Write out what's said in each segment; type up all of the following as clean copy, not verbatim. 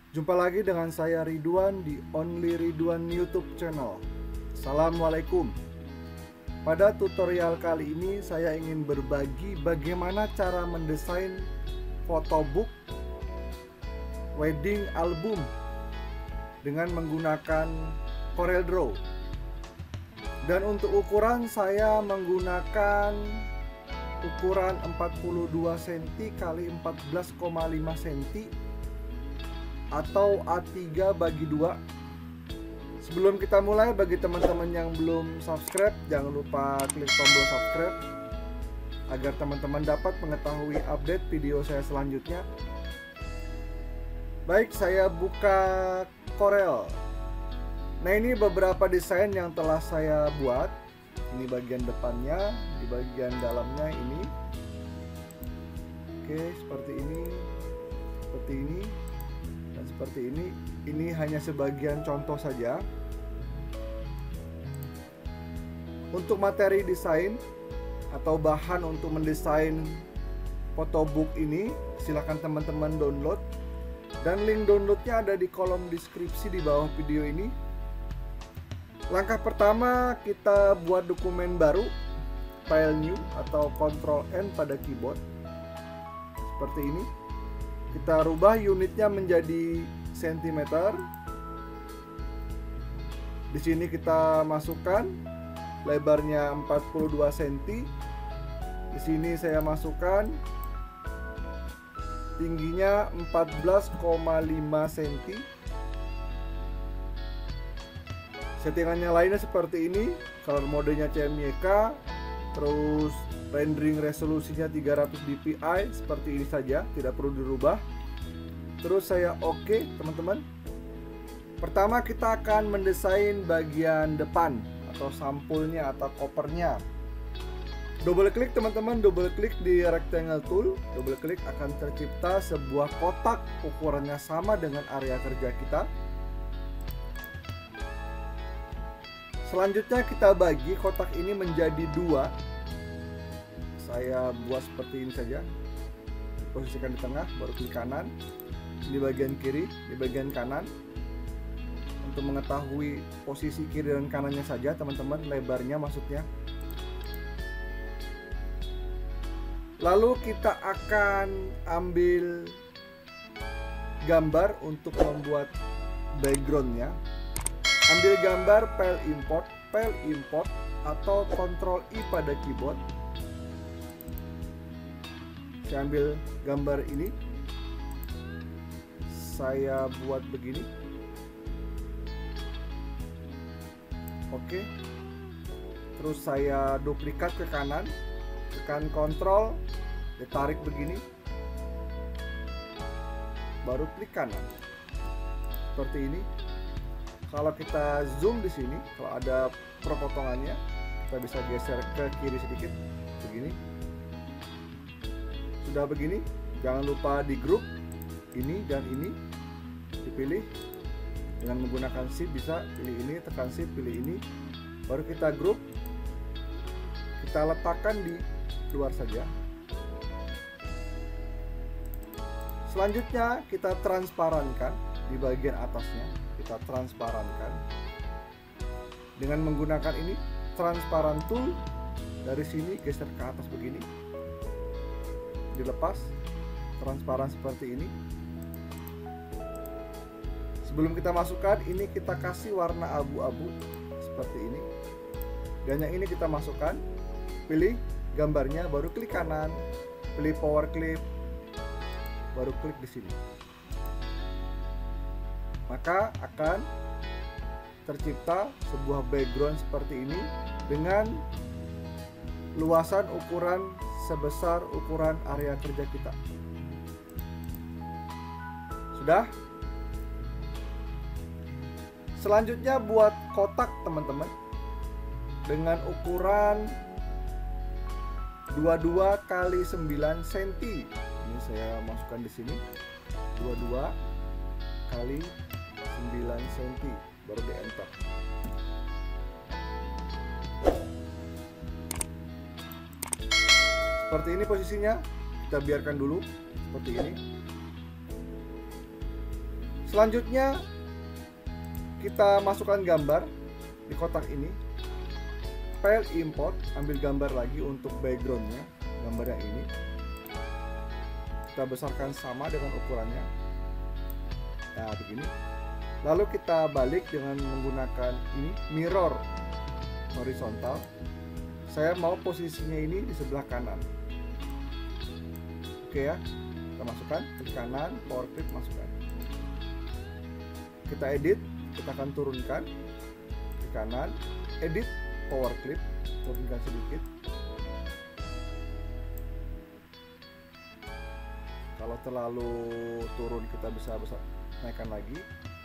Jumpa lagi dengan saya Ridwan di Only Ridwan YouTube channel. Assalamualaikum. Pada tutorial kali ini saya ingin berbagi bagaimana cara mendesain photobook wedding album dengan menggunakan CorelDRAW. Dan untuk ukuran saya menggunakan ukuran 42 cm x 14,5 cm atau A3/2. Sebelum kita mulai, bagi teman-teman yang belum subscribe, jangan lupa klik tombol subscribe agar teman-teman dapat mengetahui update video saya selanjutnya. Baik, saya buka Corel. Nah, ini beberapa desain yang telah saya buat. Ini bagian depannya, di bagian dalamnya ini. Oke, seperti ini, seperti ini, dan seperti ini. Ini hanya sebagian contoh saja. Untuk materi desain atau bahan untuk mendesain photobook ini, silakan teman-teman download, dan link downloadnya ada di kolom deskripsi di bawah video ini. Langkah pertama, kita buat dokumen baru, file new atau Ctrl N pada keyboard seperti ini. Kita rubah unitnya menjadi cm. Di sini kita masukkan lebarnya 42 cm. Di sini saya masukkan tingginya 14,5 cm. Settingannya lainnya seperti ini. Color modenya CMYK, terus rendering resolusinya 300 dpi, seperti ini saja, tidak perlu dirubah. Terus saya oke, teman-teman. Pertama kita akan mendesain bagian depan atau sampulnya atau kopernya. Double klik teman-teman, double klik di rectangle tool, double klik akan tercipta sebuah kotak ukurannya sama dengan area kerja kita. Selanjutnya kita bagi kotak ini menjadi dua. Saya buat seperti ini saja. Posisikan di tengah, baru klik kanan. Di bagian kiri, di bagian kanan. Untuk mengetahui posisi kiri dan kanannya saja teman-teman, lebarnya maksudnya. Lalu kita akan ambil gambar untuk membuat backgroundnya. Ambil gambar, file import atau Ctrl I pada keyboard. Saya ambil gambar ini, saya buat begini. Oke. Terus saya duplikat ke kanan, tekan Ctrl, ditarik begini, baru klik kanan. Seperti ini. Kalau kita zoom di sini, kalau ada perpotongannya, kita bisa geser ke kiri sedikit, begini. Sudah begini, jangan lupa di group ini dan ini, dipilih dengan menggunakan shift, bisa pilih ini, tekan shift, pilih ini, baru kita group, kita letakkan di luar saja. Selanjutnya kita transparankan di bagian atasnya. Kita transparankan dengan menggunakan ini transparan tool. Dari sini geser ke atas begini, dilepas, transparan seperti ini. Sebelum kita masukkan ini, kita kasih warna abu-abu seperti ini, dan yang ini kita masukkan. Pilih gambarnya, baru klik kanan, pilih power clip, baru klik di sini. Maka akan tercipta sebuah background seperti ini dengan luasan ukuran sebesar ukuran area kerja kita. Sudah? Selanjutnya buat kotak teman-teman dengan ukuran 22 x 9 cm. Ini saya masukkan di sini. 22 x 9 cm, baru di enter. Seperti ini posisinya, kita biarkan dulu seperti ini. Selanjutnya kita masukkan gambar di kotak ini. File import, ambil gambar lagi untuk backgroundnya, gambar yang ini. Kita besarkan sama dengan ukurannya. Nah, begini. Lalu kita balik dengan menggunakan ini, mirror horizontal. Saya mau posisinya ini di sebelah kanan. Oke ya, kita masukkan ke kanan, power clip masukkan. Kita edit, kita akan turunkan ke kanan, edit, power clip, turunkan sedikit. Kalau terlalu turun kita bisa naikkan lagi.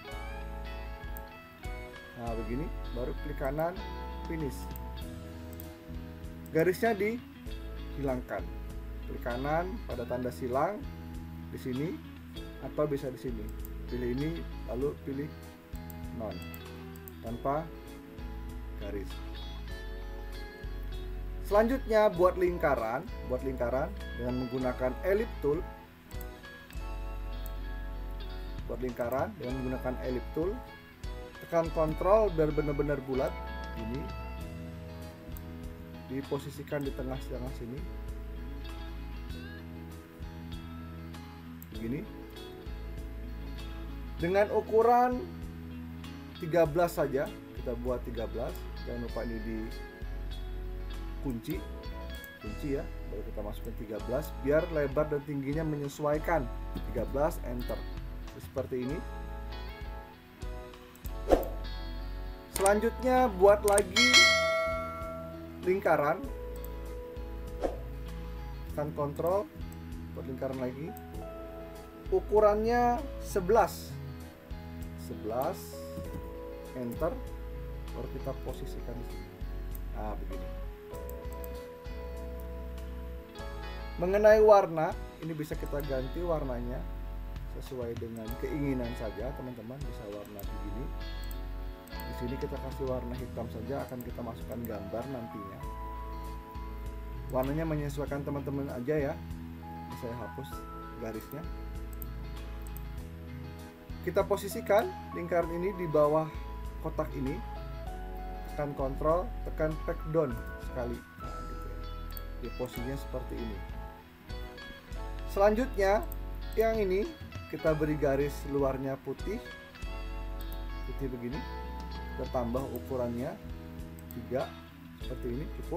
Nah begini, baru klik kanan, finish. Garisnya dihilangkan. Klik kanan pada tanda silang di sini atau bisa di sini. Pilih ini, lalu pilih none tanpa garis. Selanjutnya buat lingkaran dengan menggunakan ellipse tool. Buat lingkaran dengan menggunakan ellipse tool, tekan Ctrl biar benar-benar bulat. Ini diposisikan di tengah-tengah sini. Begini. Dengan ukuran 13 saja, kita buat 13. Jangan lupa ini di kunci ya, baru kita masukkan 13 biar lebar dan tingginya menyesuaikan. 13, enter. Seperti ini. Selanjutnya buat lagi lingkaran, tekan Ctrl, buat lingkaran lagi. Ukurannya 11, enter, baru kita posisikan di sini. Nah begini. Mengenai warna, ini bisa kita ganti warnanya sesuai dengan keinginan saja, teman-teman. Bisa warna begini. Di sini kita kasih warna hitam saja, akan kita masukkan gambar nantinya. Warnanya menyesuaikan teman-teman aja ya. Saya hapus garisnya. Kita posisikan lingkaran ini di bawah kotak ini. Tekan Ctrl, tekan back down sekali. Nah, gitu ya. Di posisinya seperti ini. Selanjutnya yang ini kita beri garis luarnya putih begini. Kita tambah ukurannya 3 seperti ini, cukup.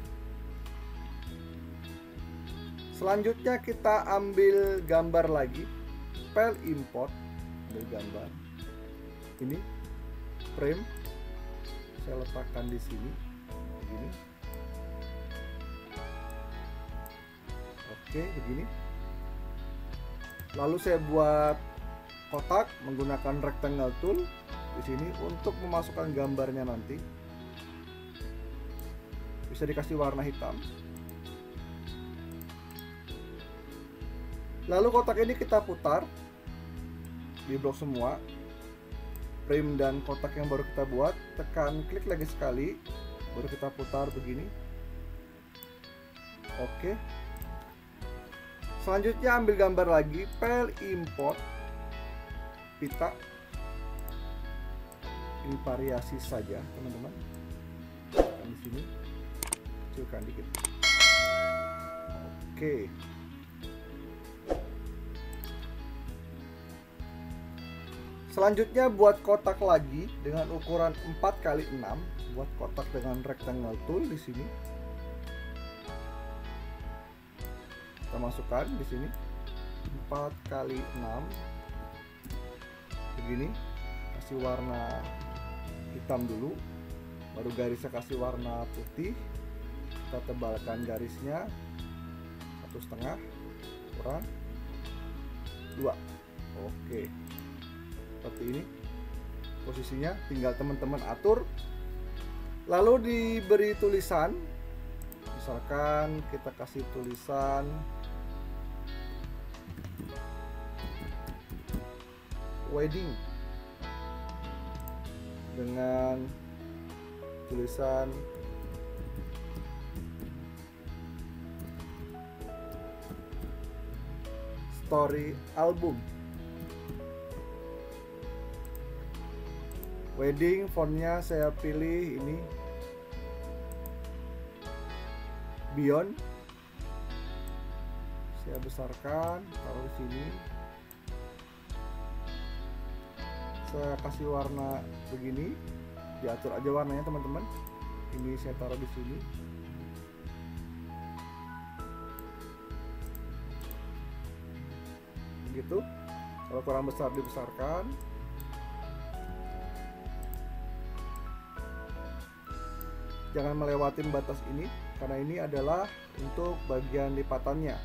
Selanjutnya kita ambil gambar lagi, file import, ambil gambar ini, frame, saya letakkan di sini begini. Oke, begini. Lalu saya buat kotak menggunakan rectangle tool di sini untuk memasukkan gambarnya nanti. Bisa dikasih warna hitam. Lalu kotak ini kita putar di blok semua. Frame dan kotak yang baru kita buat, tekan klik lagi sekali, baru kita putar begini. Oke. Selanjutnya ambil gambar lagi, file import, pita. Ini variasi saja, teman-teman. Di sini kecilkan dikit. Oke. Selanjutnya buat kotak lagi dengan ukuran 4x6. Buat kotak dengan rectangle tool di sini. Kita masukkan di sini 4x6 begini, kasih warna hitam dulu, baru garisnya kasih warna putih. Kita tebalkan garisnya 1,5 kurang 2. Oke, seperti ini posisinya, tinggal teman-teman atur. Lalu diberi tulisan, misalkan kita kasih tulisan wedding dengan tulisan story album. Wedding fontnya saya pilih ini Beyond. Saya besarkan, taruh di sini. Saya kasih warna begini, diatur aja warnanya teman-teman. Ini saya taruh di sini. Begitu. Kalau kurang besar dibesarkan. Jangan melewati batas ini karena ini adalah untuk bagian lipatannya.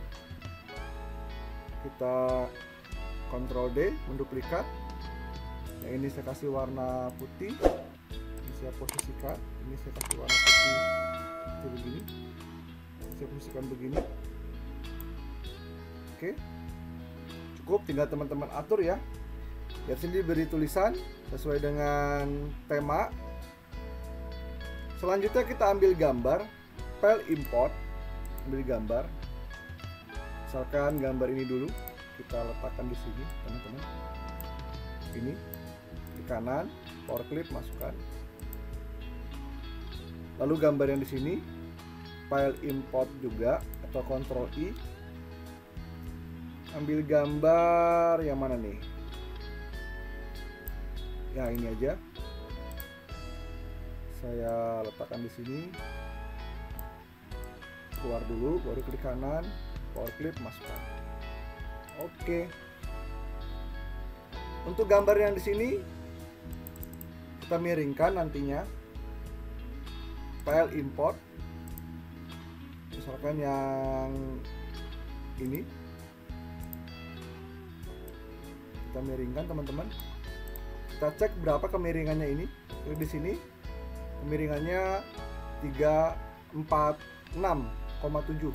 Kita Ctrl D menduplikat. Yang ini saya kasih warna putih. Ini saya posisikan. Ini saya kasih warna putih seperti begini. Saya posisikan begini. Oke. Cukup, tinggal teman-teman atur ya. Di sini diberi tulisan sesuai dengan tema. Selanjutnya kita ambil gambar, file import, ambil gambar. Misalkan gambar ini dulu, kita letakkan di sini, teman-teman. Ini di kanan, power clip masukkan. Lalu gambar yang di sini, file import juga atau Ctrl I. Ambil gambar yang mana nih? Ya ini aja. Saya letakkan di sini. Keluar dulu, baru klik kanan, power clip masukkan. Oke. Untuk gambar yang di sini kita miringkan nantinya. File import. Misalkan yang ini. Kita miringkan teman-teman. Kita cek berapa kemiringannya ini. Klik di sini. Kemiringannya 346,7.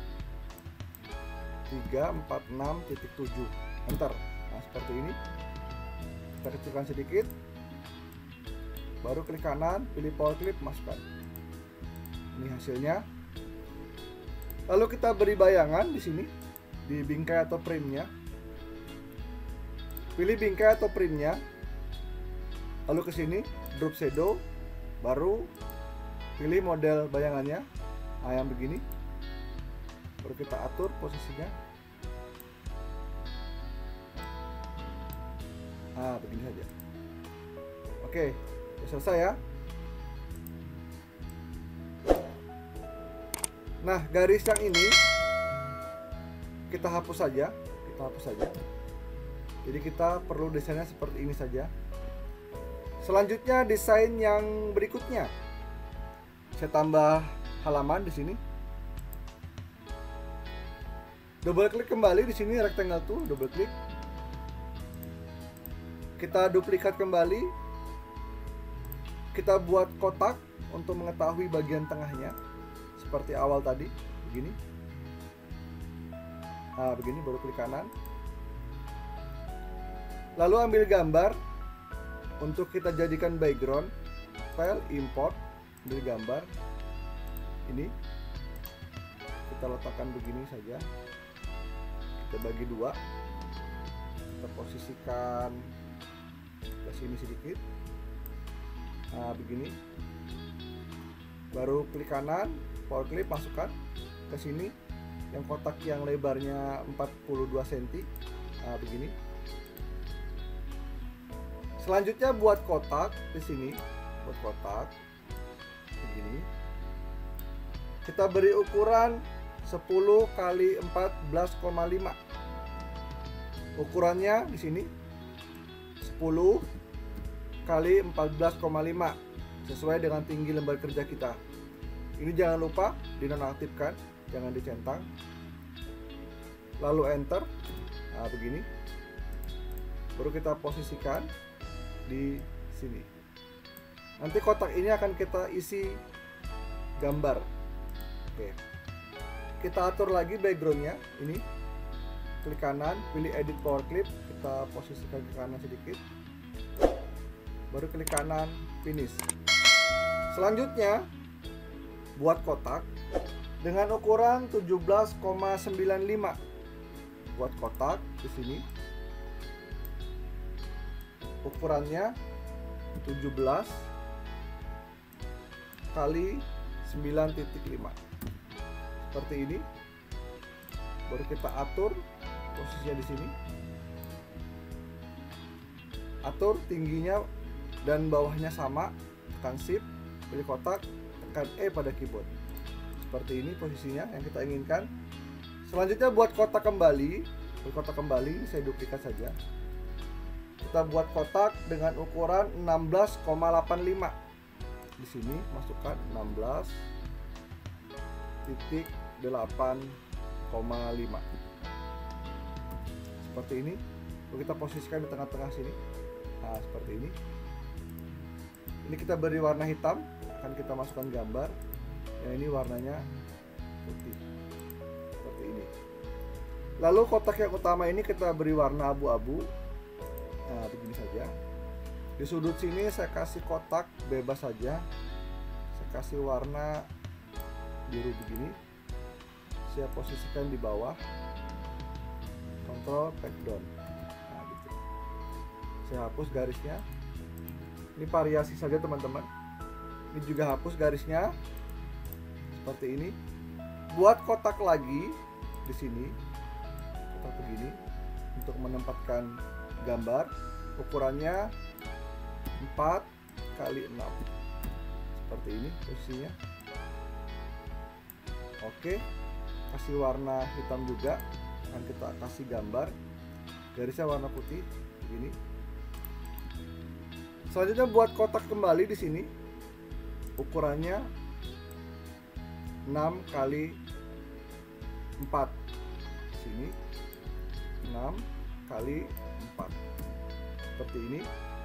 346.7. Enter. Nah, seperti ini. Kita kecilkan sedikit. Baru klik kanan, pilih power clip, masukkan. Ini hasilnya. Lalu kita beri bayangan di sini di bingkai atau frame-nya. Pilih bingkai atau frame-nya. Lalu ke sini, drop shadow. Baru pilih model bayangannya. Nah, yang begini. Baru kita atur posisinya. Nah, begini saja. Oke, sudah selesai ya. Nah, garis yang ini kita hapus saja. Jadi kita perlu desainnya seperti ini saja. Selanjutnya desain yang berikutnya. Saya tambah halaman di sini. Double klik kembali di sini rectangle tool, double klik. Kita duplikat kembali. Kita buat kotak untuk mengetahui bagian tengahnya. Seperti awal tadi, begini. Nah, begini baru klik kanan. Lalu ambil gambar untuk kita jadikan background. File import, ambil gambar. Ini kita letakkan begini saja. Kita bagi dua. Kita posisikan ke sini sedikit. Nah, begini. Baru klik kanan, power clip masukkan ke sini. Yang kotak yang lebarnya 42 cm. Nah, begini. Selanjutnya buat kotak di sini, buat kotak begini. Kita beri ukuran 10 x 14,5. Ukurannya di sini 10 x 14,5 sesuai dengan tinggi lembar kerja kita. Ini jangan lupa dinonaktifkan, jangan dicentang. Lalu enter. Nah, begini. Baru kita posisikan di sini. Nanti kotak ini akan kita isi gambar. Oke. Kita atur lagi backgroundnya. Ini klik kanan, pilih edit power clip, kita posisikan ke kanan sedikit. Baru klik kanan, finish. Selanjutnya buat kotak dengan ukuran 17,95. Buat kotak di sini. Ukurannya 17 kali 9.5 seperti ini. Baru kita atur posisinya di sini, atur tingginya dan bawahnya sama, tekan shift, pilih kotak, tekan E pada keyboard. Seperti ini posisinya yang kita inginkan. Selanjutnya buat kotak kembali, saya duplikat saja. Kita buat kotak dengan ukuran 16,85. Di sini masukkan 16.8,5 seperti ini. Lalu kita posisikan di tengah-tengah sini. Nah, seperti ini. Ini kita beri warna hitam, akan kita masukkan gambar. Yang ini warnanya putih. Seperti ini. Lalu kotak yang utama ini kita beri warna abu-abu. Nah, begini saja. Di sudut sini saya kasih kotak bebas saja. Saya kasih warna biru begini. Saya posisikan di bawah. Control back down. Nah, gitu. Saya hapus garisnya. Ini variasi saja teman-teman. Ini juga hapus garisnya. Seperti ini. Buat kotak lagi di sini. Kotak begini untuk menempatkan gambar. Ukurannya 4 kali 6. Seperti ini posisinya. Oke. Kasih warna hitam juga. Akan kita kasih gambar, garisnya warna putih begini. Selanjutnya buat kotak kembali di sini, ukurannya 6 kali 4. Sini 6 kali 4 seperti ini.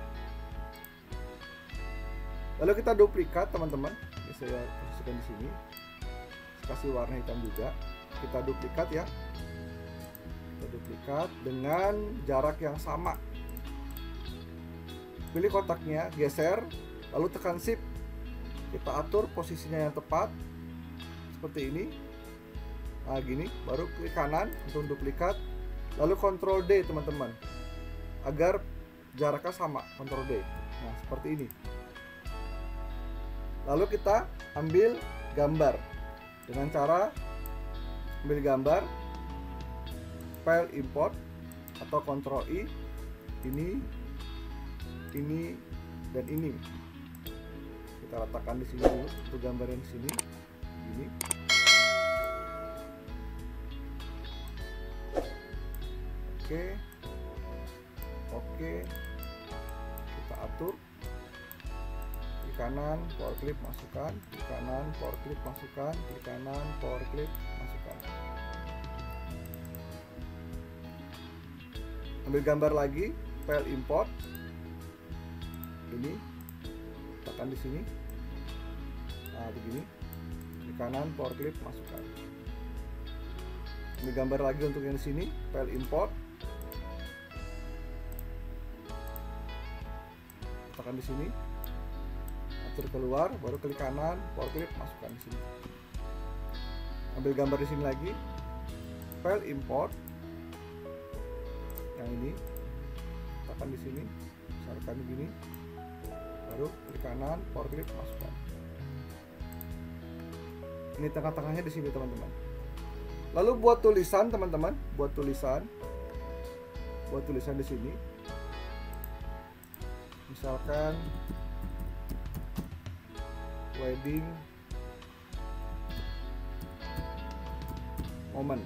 Lalu kita duplikat teman-teman. Ini saya posisikan di sini. Kasih warna hitam juga. Kita duplikat ya. Kita duplikat dengan jarak yang sama. Pilih kotaknya, geser, lalu tekan shift. Kita atur posisinya yang tepat seperti ini. Nah, gini, baru klik kanan untuk duplikat, lalu Ctrl D teman-teman, agar jaraknya sama, Ctrl D. Nah, seperti ini. Lalu kita ambil gambar dengan cara ambil gambar, file import atau Ctrl I, ini, dan ini. Kita letakkan di sini dulu untuk gambar yang di sini, ini. Oke, kita atur. Klik kanan, power clip masukkan, klik kanan, power clip masukkan, klik kanan, power clip masukkan. Ambil gambar lagi, file import. Ini, tekan di sini. Nah, begini. Klik kanan, power clip masukkan. Ambil gambar lagi untuk yang di sini, file import. Tekan di sini. Atur keluar, baru klik kanan, power clip masukkan di sini. Ambil gambar di sini lagi, file import. Yang ini, tekan di sini, besarkan begini, baru klik kanan, power clip masukkan. Ini tengah-tengahnya di sini teman-teman. Lalu buat tulisan teman-teman, buat tulisan di sini, misalkan wedding moment.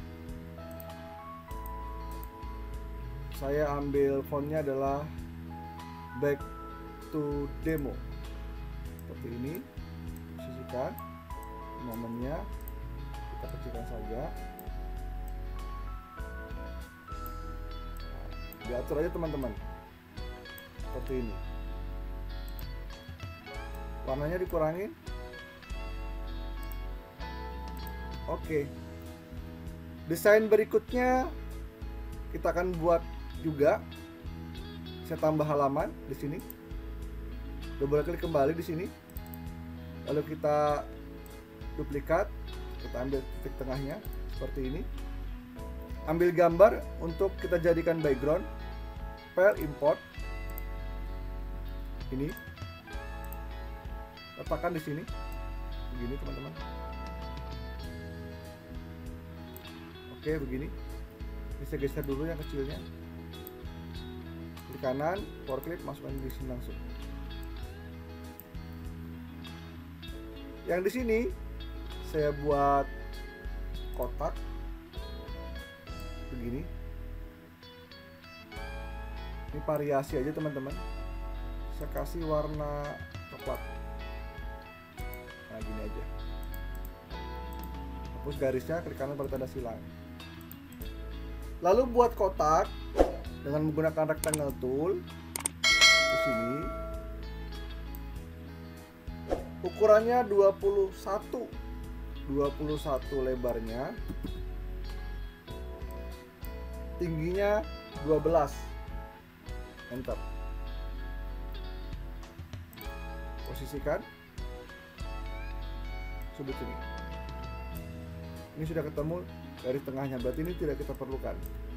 Saya ambil fontnya adalah back to demo. Seperti ini. Posisikan momennya, kita kecilkan saja. Diatur aja teman-teman. Seperti ini. Warnanya dikurangin. Oke. Desain berikutnya kita akan buat juga. Saya tambah halaman di sini. Double klik kembali di sini. Lalu kita duplikat, kita ambil titik tengahnya seperti ini. Ambil gambar untuk kita jadikan background. File import. Ini letakkan di sini, begini teman-teman. Oke, begini. Bisa geser dulu yang kecilnya. Klik kanan, power clip, masukkan di sini langsung. Yang di sini saya buat kotak begini. Ini variasi aja teman-teman. Saya kasih warna coklat. Nah, gini aja. Hapus garisnya, klik kanan pada tanda silang. Lalu buat kotak dengan menggunakan rectangle tool di sini. Ukurannya 21 lebarnya, tingginya 12. Enter. Posisikan sudut ini. Ini sudah ketemu garis tengahnya, berarti ini tidak kita perlukan.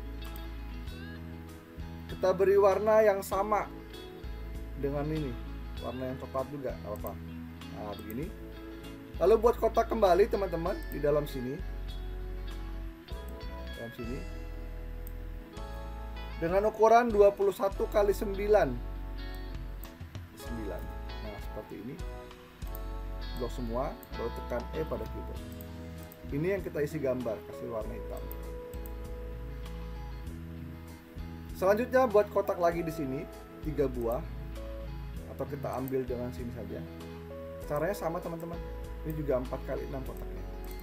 Kita beri warna yang sama dengan ini, warna yang coklat juga, nggak apa-apa. Nah, begini. Lalu buat kotak kembali teman-teman di dalam sini. Dalam sini. Dengan ukuran 21 kali 9. 9. Nah, seperti ini. Blok semua, baru tekan E pada keyboard. Ini yang kita isi gambar, kasih warna hitam. Selanjutnya buat kotak lagi di sini, 3 buah. Atau kita ambil dengan sini saja. Caranya sama teman-teman. Ini juga 4 kali 6 kotaknya.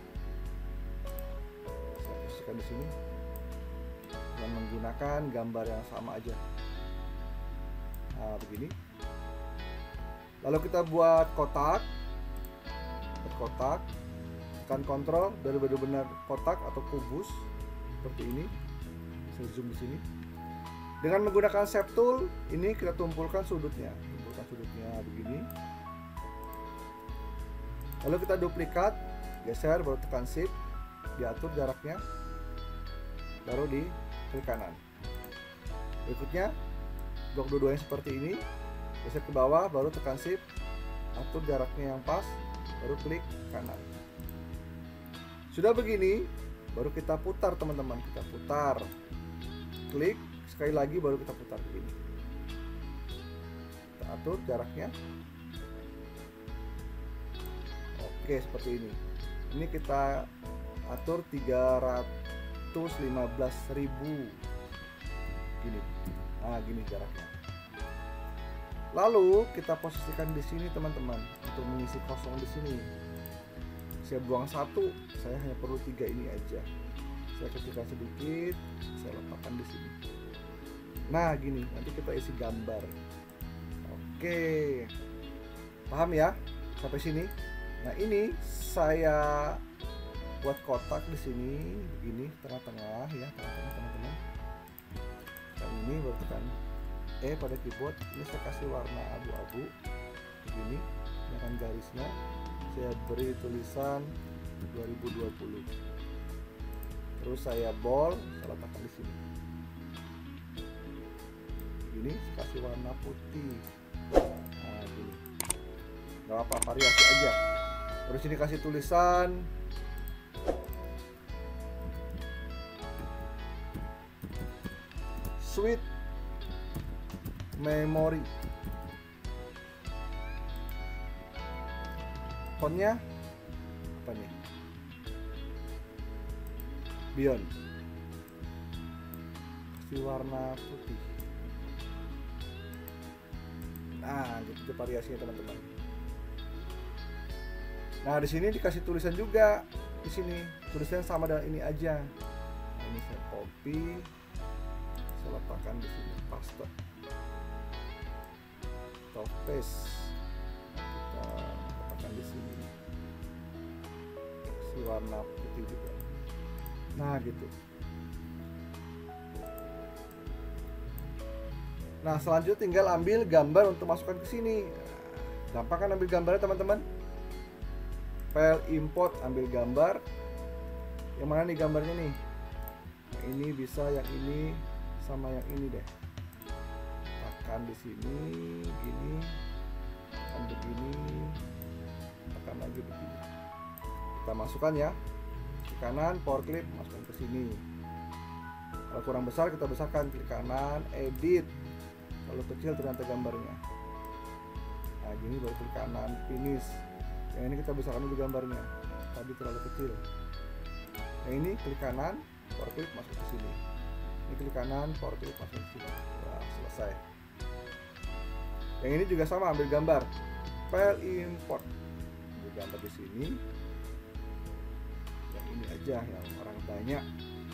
Saya posisikan di sini dengan menggunakan gambar yang sama aja. Nah, begini. Lalu kita buat kotak. Tekan kontrol dari benar-benar kotak atau kubus seperti ini. Saya zoom di sini. Dengan menggunakan shape tool, ini kita tumpulkan sudutnya. Begini. Lalu kita duplikat, geser, baru tekan shift, diatur jaraknya, baru di klik kanan. Berikutnya, blok dua-duanya seperti ini, geser ke bawah, baru tekan shift, atur jaraknya yang pas, baru klik kanan. Sudah begini, baru kita putar teman-teman, kita putar, klik, sekali lagi baru kita putar begini. Kita atur jaraknya. Oke, seperti ini. Ini kita atur 315.000. Gini. Nah, gini jaraknya. Lalu kita posisikan di sini teman-teman untuk mengisi kosong di sini. Saya buang 1, saya hanya perlu 3 ini aja. Saya kecilkan sedikit, saya letakkan di sini. Nah, gini, nanti kita isi gambar. Oke. Paham ya? Sampai sini. Nah, ini saya buat kotak di sini begini, tengah-tengah ya, tengah-tengah teman-teman. Dan ini baru tekan E pada keyboard. Ini saya kasih warna abu-abu begini dengan garisnya. Saya beri tulisan 2020. Terus saya bold, saya letakkan di sini. Ini saya kasih warna putih. Nah, gini. Gak apa, variasi aja. Terus ini kasih tulisan Sweet Memory. Fontnya apa nih? Beyond. Kasih warna putih. Nah, gitu variasinya teman-teman. Nah, di sini dikasih tulisan juga. Di sini tulisannya sama dengan ini aja. Nah, ini saya copy, saya letakkan di sini, paste, atau paste. Kita letakkan di sini. Si warna putih juga. Nah, gitu. Nah, selanjutnya tinggal ambil gambar untuk masukkan ke sini. Gampang kan ambil gambarnya teman-teman? File import, ambil gambar. Yang mana nih gambarnya nih? Yang ini bisa, yang ini sama yang ini deh. tekan di sini gini, tekan begini, tekan lagi begini. Kita masukkan ya, klik kanan power clip, masukkan ke sini. Kalau kurang besar kita besarkan, klik kanan edit. Kalau kecil ternyata gambarnya. Nah gini baru klik kanan finish. Yang ini kita besarkan dulu gambarnya, tadi terlalu kecil. Yang ini klik kanan power clip, masuk ke sini. Ini klik kanan power clip, masuk ke sini. Wah, selesai. Yang ini juga sama, ambil gambar, file import, ambil gambar di sini. Yang ini aja yang orang banyak.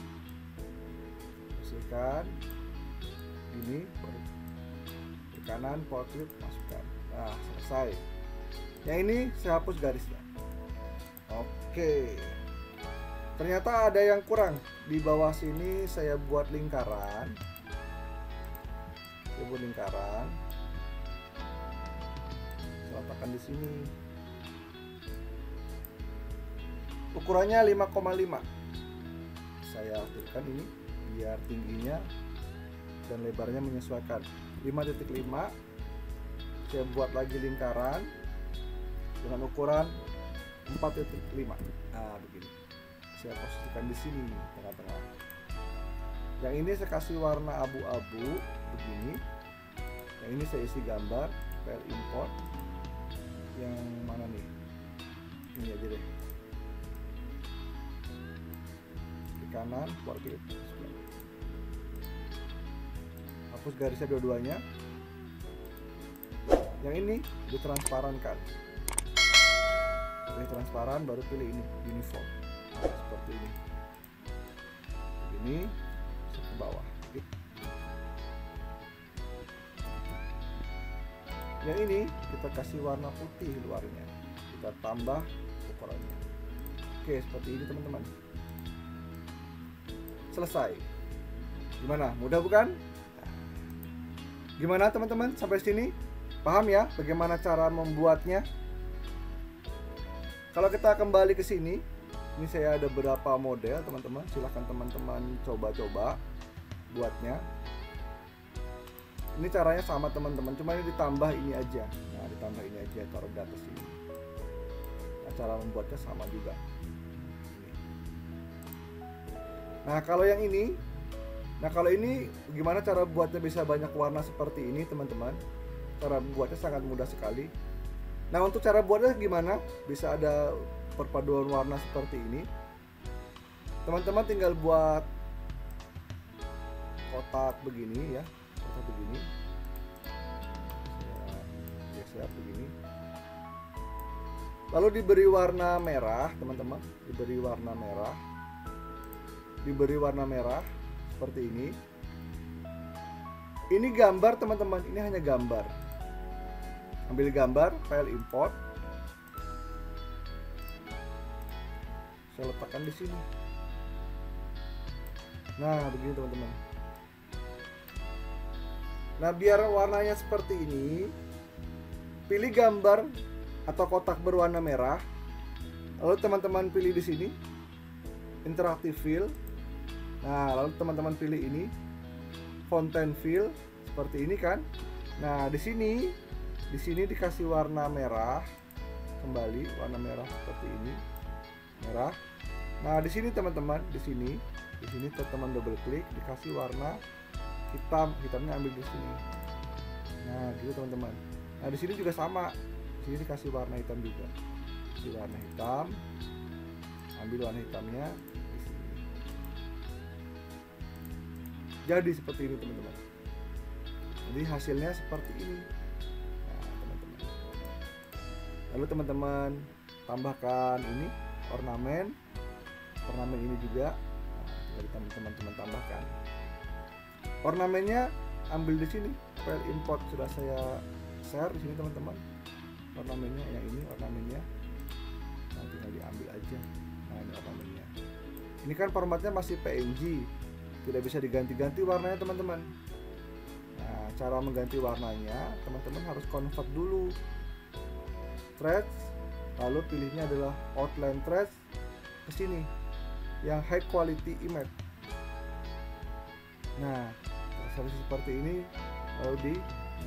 Hasilkan ini, baru klik kanan power clip, masukkan. Nah selesai. Yang ini saya hapus garisnya. Oke. Ternyata ada yang kurang. Di bawah sini saya buat lingkaran. Saya buat lingkaran. Saya letakkan di sini. Ukurannya 5,5. Saya aktifkan ini biar tingginya dan lebarnya menyesuaikan. 5,5. Saya buat lagi lingkaran dengan ukuran 4,5. Nah, begini. Saya posisikan di sini tengah-tengah. Yang ini saya kasih warna abu-abu begini. Yang ini saya isi gambar, file import. Yang mana nih? Ini aja deh. Di kanan, power clip. Hapus garisnya dua-duanya. Yang ini ditransparankan. Pilih transparan, baru pilih ini uniform. Seperti ini. Begini, ke bawah. Yang ini kita kasih warna putih luarnya. Kita tambah ukurannya. Oke, seperti ini teman-teman. Selesai. Gimana? Mudah bukan? Gimana teman-teman? Sampai sini paham ya bagaimana cara membuatnya? Kalau kita kembali ke sini, ini saya ada beberapa model teman-teman. Silahkan teman-teman coba-coba buatnya. Ini caranya sama teman-teman, cuma ini ditambah ini aja. Nah, ditambah ini aja, taruh di atas ini. Nah, cara membuatnya sama juga. Nah, kalau yang ini, gimana cara buatnya bisa banyak warna seperti ini teman-teman? Cara membuatnya sangat mudah sekali. Nah, untuk cara buatnya gimana? Bisa ada perpaduan warna seperti ini. Teman-teman tinggal buat kotak begini ya, kotak begini. Siap begini. Lalu diberi warna merah, teman-teman. Diberi warna merah. Diberi warna merah seperti ini. Ini gambar, teman-teman. Ini hanya gambar. Ambil gambar, file import. Saya letakkan di sini. Nah, begini teman-teman. Nah, biar warnanya seperti ini, pilih gambar atau kotak berwarna merah. Lalu teman-teman pilih di sini interactive fill. Nah, lalu teman-teman pilih ini fountain fill seperti ini kan. Nah, di sini dikasih warna merah. Kembali warna merah seperti ini. Merah. Nah, di sini teman-teman, di sini teman-teman double klik, dikasih warna hitam. Hitamnya ambil di sini. Nah, gitu teman-teman. Nah, di sini juga sama. Di sini dikasih warna hitam juga. Kasih warna hitam. Ambil warna hitamnya di sini. Jadi seperti ini teman-teman. Jadi hasilnya seperti ini. Nah, teman-teman. Lalu teman-teman tambahkan ini ornamen. Ornamen ini juga. Nah, jadi teman-teman tambahkan. Ornamennya ambil di sini. File import sudah saya share di sini teman-teman. Ornamennya yang ini ornamennya. Nah, tinggal diambil aja. Nah, ini ornamennya. Ini kan formatnya masih PNG. Tidak bisa diganti-ganti warnanya teman-teman. Nah, cara mengganti warnanya teman-teman harus convert dulu. Threads, lalu pilihnya adalah outline threads ke sini. Yang high quality image. Nah, seperti ini lalu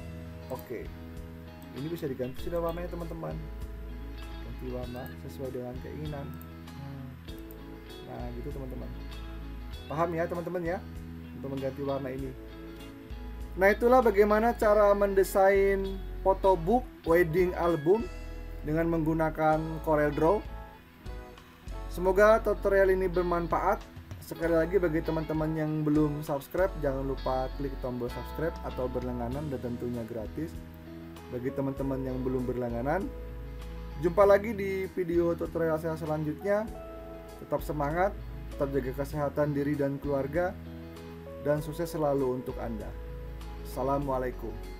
Oke, ini bisa diganti sudah warnanya teman-teman, ganti warna sesuai dengan keinginan. Nah gitu teman-teman, paham ya teman-teman ya untuk mengganti warna ini. Nah itulah bagaimana cara mendesain photobook wedding album dengan menggunakan CorelDRAW. Semoga tutorial ini bermanfaat. Sekali lagi bagi teman-teman yang belum subscribe, jangan lupa klik tombol subscribe atau berlangganan, dan tentunya gratis. Bagi teman-teman yang belum berlangganan, jumpa lagi di video tutorial saya selanjutnya. Tetap semangat, tetap jaga kesehatan diri dan keluarga, dan sukses selalu untuk Anda. Assalamualaikum.